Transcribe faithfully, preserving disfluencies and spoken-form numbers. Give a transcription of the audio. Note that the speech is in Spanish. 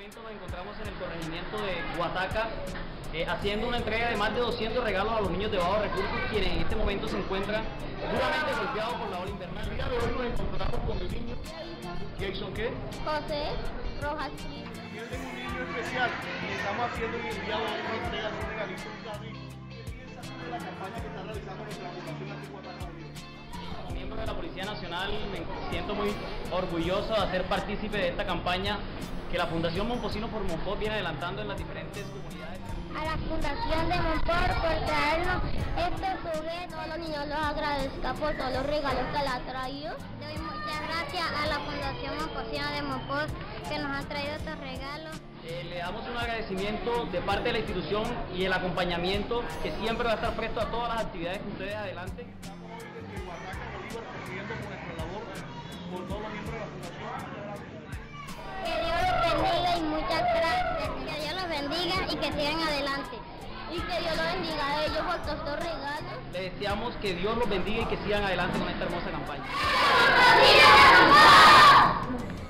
momento nos encontramos en el corregimiento de Guataca, eh, haciendo una entrega de más de doscientos regalos a los niños de bajos recursos, quienes en este momento se encuentran duramente golpeados por la ola invernal. El día de hoy nos encontramos con el niño Jason, ¿qué? José Rojas Cristo. Tienen un niño especial y estamos haciendo en el día de hoy una entrega de un regalito a David. ¿Qué piensas de la campaña que está realizando nuestra fundación aquí en Guataca? Como miembro de la Policía Nacional me siento muy orgulloso de ser partícipe de esta campaña que la Fundación Momposino por Monpós viene adelantando en las diferentes comunidades. A la Fundación de Monpós por traernos este juguete, todos los niños los agradezco por todos los regalos que le ha traído. Le doy muchas gracias a la Fundación Momposino de Monpós que nos ha traído estos regalos. Eh, le damos un agradecimiento de parte de la institución y el acompañamiento que siempre va a estar presto a todas las actividades que ustedes adelanten. Estamos hoy desde Guataca, Bolívar, prosiguiendo con nuestra labor por todos los miembros de la Fundación. Que Dios los bendiga y muchas gracias. Que Dios los bendiga y que sigan adelante. Y que Dios los bendiga a ellos por todos estos regalos. Le deseamos que Dios los bendiga y que sigan adelante con esta hermosa campaña.